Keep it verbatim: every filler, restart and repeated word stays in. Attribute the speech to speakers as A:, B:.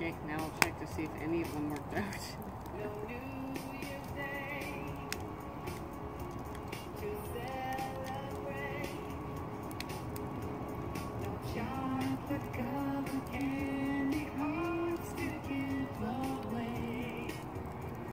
A: Okay, now I'll check to see if any of them worked out.
B: The